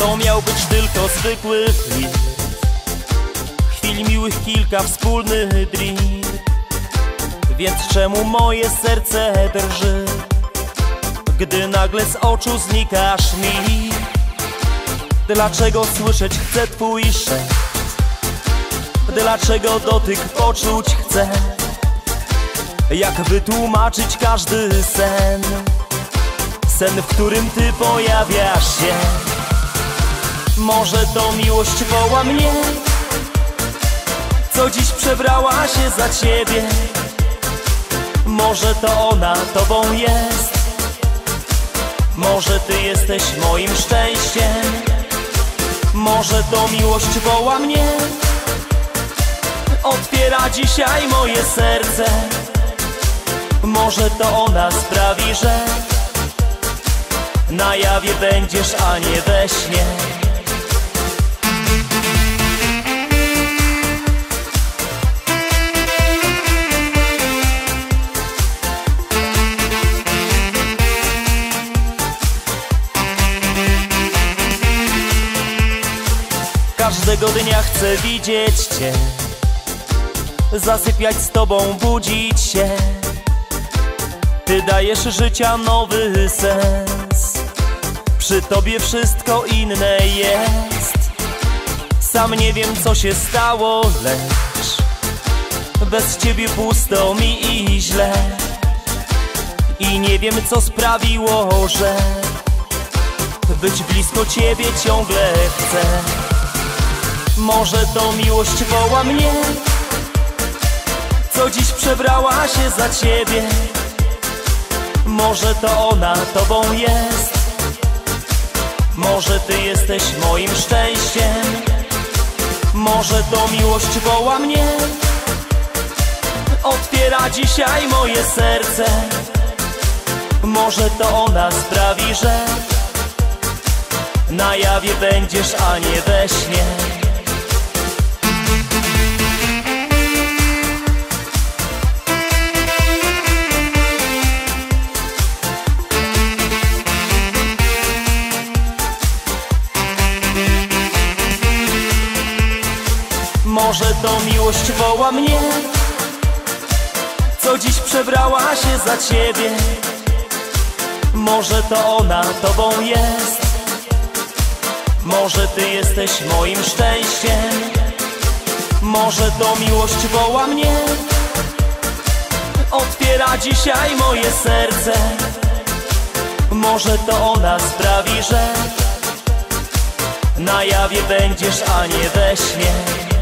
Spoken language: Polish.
To miał być tylko zwykły flirt, chwil miłych kilka, wspólny drink. Więc czemu moje serce drży, gdy nagle z oczu znikasz mi? Dlaczego słyszeć chcę twój szept? Dlaczego dotyk poczuć chcę? Jak wytłumaczyć każdy sen? Sen, w którym ty pojawiasz się. Może to miłość woła mnie, co dziś przebrała się za ciebie. Może to ona tobą jest, może ty jesteś moim szczęściem. Może to miłość woła mnie, otwiera dzisiaj moje serce. Może to ona sprawi, że na jawie będziesz, a nie we śnie. Każdego dnia chcę widzieć cię, zasypiać z tobą, budzić się. Ty dajesz życia nowy sens, przy tobie wszystko inne jest. Sam nie wiem, co się stało, lecz bez ciebie pusto mi i źle. I nie wiem, co sprawiło, że być blisko ciebie ciągle chcę. Może to miłość woła mnie, co dziś przebrała się za ciebie. Może to ona tobą jest, może ty jesteś moim szczęściem. Może to miłość woła mnie, otwiera dzisiaj moje serce. Może to ona sprawi, że na jawie będziesz, a nie we śnie. Może to miłość woła mnie, co dziś przebrała się za ciebie. Może to ona tobą jest, może ty jesteś moim szczęściem. Może to miłość woła mnie, otwiera dzisiaj moje serce. Może to ona sprawi, że na jawie będziesz, a nie we śnie.